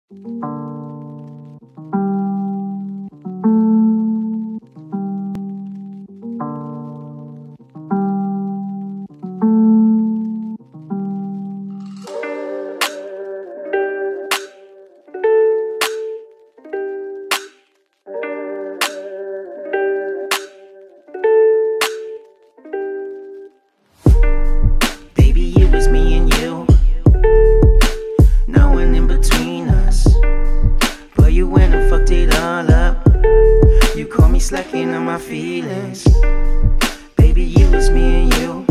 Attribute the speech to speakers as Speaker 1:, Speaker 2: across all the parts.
Speaker 1: Baby, it was me and you, no one in between us. But you went and fucked it all up. You caught me slacking on my feelings. Baby, it was me and you,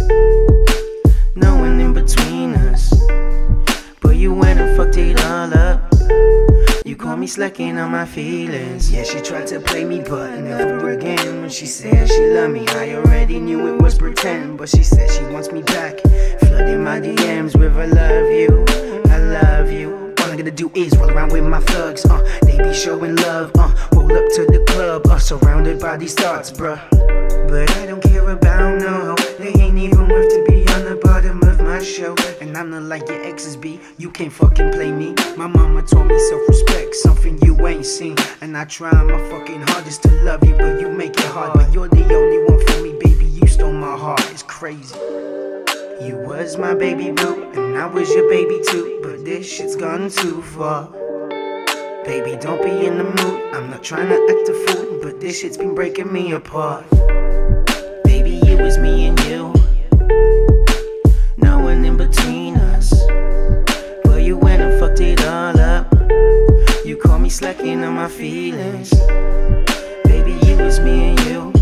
Speaker 1: no one in between us. But you went and fucked it all up. You caught me slacking on my feelings. Yeah, she tried to play me, but never again. When she said she loved me, I already knew it was pretend. But she said she wants me back, flooding my DMs with I love you, I love you. All I'm gonna do is roll around with my thugs, they be showing love, roll up to the club, surrounded by these thoughts, bruh. But I don't care about no, they ain't even worth to be on the bottom of my show. And I'm not like your exes be, you can't fucking play me. My mama taught me self-respect, something you ain't seen. And I try my fucking hardest to love you, but you make it hard. But you're the only one for me, baby, you stole my heart, it's crazy. You was my baby boo, and I was your baby too. But this shit's gone too far. Baby, don't be in the mood, I'm not trying to act a fool, but this shit's been breaking me apart. Baby, it was me and you, no one in between us. But you went and fucked it all up. You caught me slacking on my feelings. Baby, it was me and you,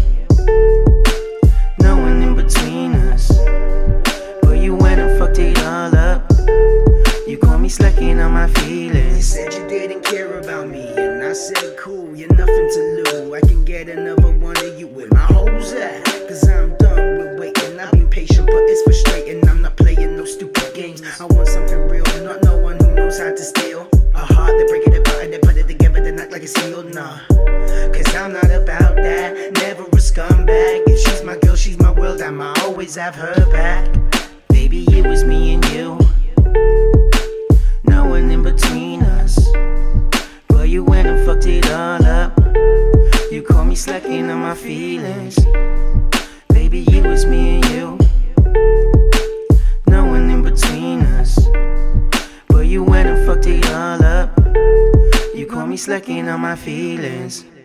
Speaker 1: no one in between us. But you went and fucked it all up. You caught me slacking on my feelings. You said you didn't care about me, and I said cool, you're nothing to lose. I can get another one of you with my hoes at, cause I'm done with waiting. I've been patient, but it's frustrating. I'm not playing no stupid games. I want something real, not no one who knows how to steal a heart. They break it apart and they put it together, then act like a single, nah. Cause I'm not about that, never a scumbag. If she's my girl, she's my world, I'ma always have her back. Baby, it was me and you, no one in between us. But you went and fucked it all up. You caught me slacking on my feelings. Baby, it was me and you, no one in between us. But you went and fucked it all up. You caught me slacking on my feelings.